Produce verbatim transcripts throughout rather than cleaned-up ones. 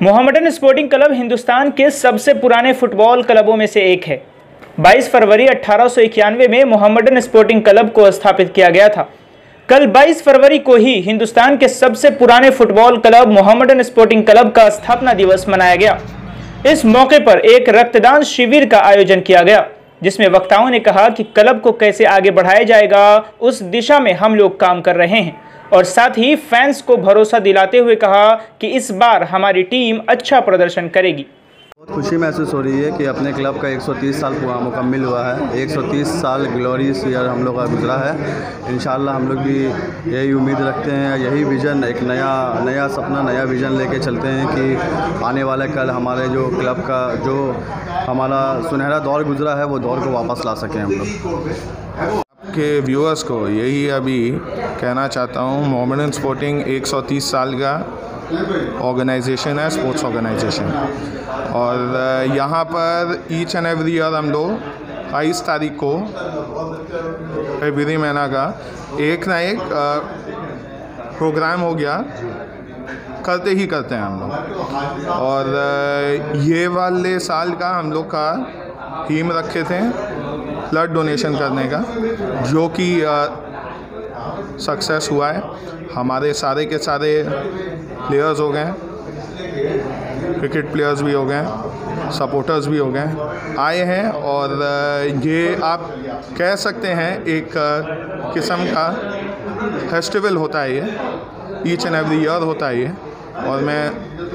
Mohammedan Sporting club Hindustan के सबसे पुराने फुटबॉल क्लबों में से एक है। बाईस फरवरी अठारह सौ इक्यानवे में मोहम्मडन स्पोर्टिंग क्लब को स्थापित किया गया था। कल बाईस फरवरी को ही हिंदुस्तान के सबसे पुराने football club Mohammedan Sporting Club का स्थापना दिवस मनाया गया। इस मौके पर एक रक्तदान शिविर का आयोजन किया गया, जिसमें वक्ताओं ने कहा कि क्लब को कैसे आगे बढ़ाया जाएगा उस दिशा में हम लोग काम कर रहे हैं, और साथ ही फैंस को भरोसा दिलाते हुए कहा कि इस बार हमारी टीम अच्छा प्रदर्शन करेगी। बहुत खुशी महसूस हो रही है कि अपने क्लब का एक सौ तीस साल पूरा मुकम्मिल हुआ है। एक सौ तीस साल ग्लोरियस ईयर हम लोग का गुजरा है। इंशाल्लाह हम लोग भी यही उम्मीद रखते हैं, यही विज़न, एक नया नया सपना, नया विज़न लेके चलते हैं कि आने वाले कल हमारे जो क्लब का जो हमारा सुनहरा दौर गुजरा है वो दौर को वापस ला सकें हम लोग। के व्यूअर्स को यही अभी कहना चाहता हूँ, मोहम्मडन स्पोर्टिंग एक सौ तीस साल का ऑर्गेनाइजेशन है, स्पोर्ट्स ऑर्गेनाइजेशन, और यहाँ पर ईच एंड एवरी ईयर हम लोग बाईस तारीख को एवरी महीना का एक ना एक प्रोग्राम हो गया करते ही करते हैं हम लोग। और ये वाले साल का हम लोग का थीम रखे थे ब्लड डोनेशन करने का, जो कि सक्सेस हुआ है। हमारे सारे के सारे प्लेयर्स हो गए, क्रिकेट प्लेयर्स भी हो गए, सपोर्टर्स भी हो गए, आए हैं, और ये आप कह सकते हैं एक किस्म का फेस्टिवल होता है ये, ईच एंड एवरी ईयर होता है ये। और मैं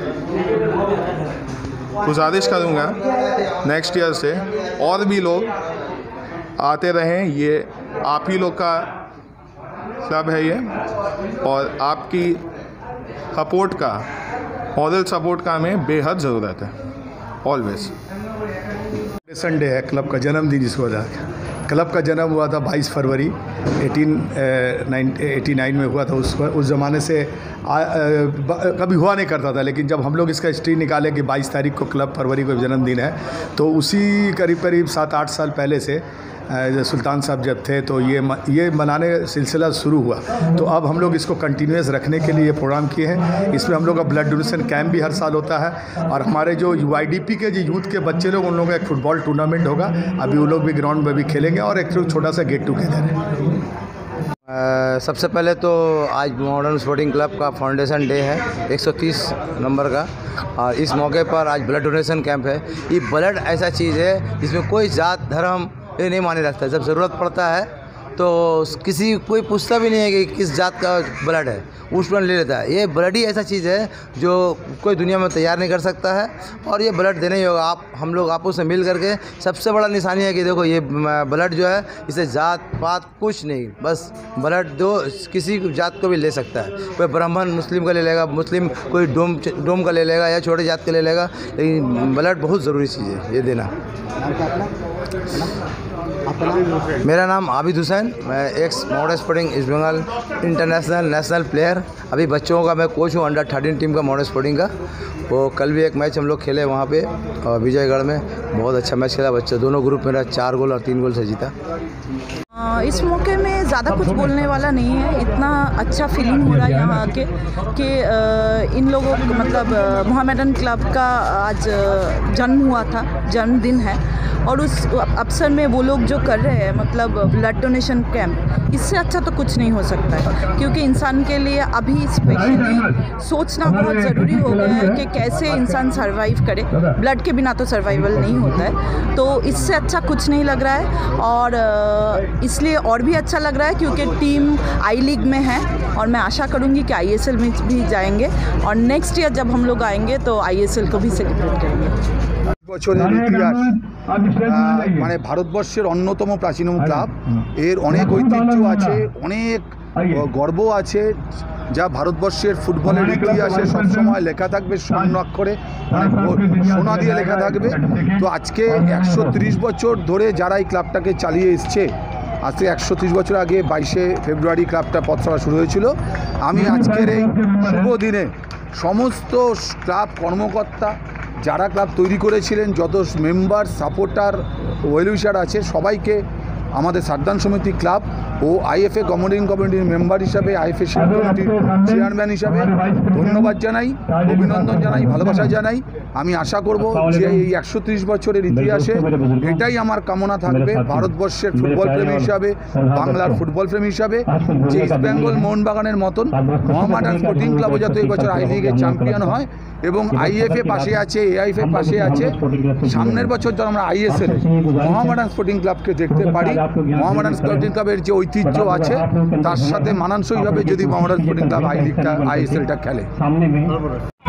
गुजारिश करूँगा नेक्स्ट ईयर से और भी लोग आते रहें। ये आप ही लोग का क्लब है ये, और आपकी सपोर्ट का, मॉरल सपोर्ट का हमें बेहद ज़रूरत है ऑलवेज। संडे है क्लब का जन्मदिन, जिसको क्लब का जन्म हुआ था बाईस फरवरी अठारह एटी नाइन में हुआ था। उस उस ज़माने से आ, आ, कभी हुआ नहीं करता था, लेकिन जब हम लोग इसका हिस्ट्री निकाले कि बाईस तारीख को क्लब फरवरी को जन्मदिन है, तो उसी करीब करीब सात आठ साल पहले से सुल्तान साहब जब थे तो ये ये मनाने सिलसिला शुरू हुआ। तो अब हम लोग इसको कंटिन्यूस रखने के लिए ये प्रोग्राम किए हैं। इसमें हम लोग का ब्लड डोनेशन कैंप भी हर साल होता है, और हमारे जो यू आई डी पी के जो यूथ के बच्चे लोग, उन लोगों का एक फुटबॉल टूर्नामेंट होगा। अभी वो लोग भी ग्राउंड में भी खेलेंगे, और एक छोटा सा गेट टुगेदर है। Uh, सबसे पहले तो आज मोहम्मडन स्पोर्टिंग क्लब का फाउंडेशन डे है, एक सौ तीस नंबर का, और इस मौके पर आज ब्लड डोनेशन कैंप है। ये ब्लड ऐसा चीज़ है जिसमें कोई जात धर्म ये नहीं माने रखता है। जब ज़रूरत पड़ता है तो किसी कोई पूछता भी नहीं है कि किस जात का ब्लड है, उस पर ले लेता है। ये ब्लड ही ऐसा चीज़ है जो कोई दुनिया में तैयार नहीं कर सकता है, और ये ब्लड देना ही होगा। आप हम लोग आपस में मिल करके, सबसे बड़ा निशानी है कि देखो ये ब्लड जो है, इसे जात पात कुछ नहीं, बस ब्लड दो, किसी जात को भी ले सकता है। कोई ब्राह्मण मुस्लिम का ले लेगा, मुस्लिम कोई डोम डोम का ले लेगा, या छोटे जात का ले लेगा, लेकिन ब्लड बहुत ज़रूरी चीज़ है ये देना। मेरा नाम आबिद हुसैन, मैं ex Mohammedan Sporting East Bengal international national player. अभी बच्चों का मैं कोच हूँ, अंडर थर्टीन टीम का मोहम्मडन स्पोर्टिंग का। वो कल भी एक मैच हम लोग खेले वहाँ पे, और विजयगढ़ में बहुत अच्छा मैच खेला बच्चे। दोनों ग्रुप मेरा चार गोल और तीन गोल से जीता। इस मौके में ज़्यादा कुछ बोलने वाला नहीं है। इतना अच्छा फीलिंग हो रहा है यहाँ आके कि इन लोगों को, मतलब मोहम्मडन क्लब का आज जन्म हुआ था, जन्मदिन है, और उस अवसर में वो लोग जो कर रहे हैं, मतलब ब्लड डोनेशन कैंप, इससे अच्छा तो कुछ नहीं हो सकता है। क्योंकि इंसान के लिए अभी स्पेशली सोचना बहुत ज़रूरी हो गया है कि कैसे इंसान सर्वाइव करे। ब्लड के बिना तो सर्वाइवल नहीं होता है, तो इससे अच्छा कुछ नहीं लग रहा है। और इसलिए और भी अच्छा लग रहा है क्योंकि टीम आई लीग में है, और मैं आशा करूँगी कि आई एस एल में भी जाएंगे, और नेक्स्ट ईयर जब हम लोग आएंगे तो आई एस एल को भी सेलिब्रेट करेंगे। বছরের ইতিহাস, মানে ভারতবর্ষের অন্যতম প্রাচীনতম ক্লাব। এর অনেক ঐতিহ্য আছে, অনেক গর্ব আছে, যা ভারতবর্ষের ফুটবলের ইতিহাসে সবসময় লেখা থাকবে, স্বর্ণাক্ষরে সোনা দিয়ে লেখা থাকবে। তো আজকে একশো তিরিশ বছর ধরে যারা এই ক্লাবটাকে চালিয়ে এসছে, আজ থেকে একশো তিরিশ বছর আগে বাইশে ফেব্রুয়ারি ক্লাবটা পথচলা শুরু হয়েছিল। আমি আজকের এই শুভ দিনে সমস্ত ক্লাব কর্মকর্তা, যারা ক্লাব তৈরি করেছিলেন, যত মেম্বার, সাপোর্টার, ওয়েলউইশার আছে, সবাইকে আমাদের সারদান সমিতি ক্লাব ও আইএফএ গভর্নিং কমিটির মেম্বার হিসাবে, আইএফএ কমিটির চেয়ারম্যান হিসাবে ধন্যবাদ জানাই, অভিনন্দন জানাই, ভালোবাসা জানাই। আমি আশা করব যে এই একশো ত্রিশ বছরের ইতিহাসে এটাই আমার কামনা থাকবে ভারতবর্ষের ফুটবল প্রেমী হিসাবে, বাংলার ফুটবল প্রেমী হিসাবে, যে ইস্ট বেঙ্গল মোহনবাগানের মতন মোহামেডান স্পোর্টিং ক্লাবও যাতে এই বছর আই লিগে চ্যাম্পিয়ন হয় এবং আইএফএ পাশে আছে, এআইএফএ পাশে আছে। সামনের বছর যখন আমরা আইএসএল মোহামেডান স্পোর্টিং ক্লাবকে দেখতে পারি, মোহামেডান স্পোর্টিং ক্লাবের যে ঐতিহ্য আছে তার সাথে মানানসইভাবে যদি মোহামেডান স্পোর্টিং ক্লাব আই লিগটা আইএসএলটা খেলে।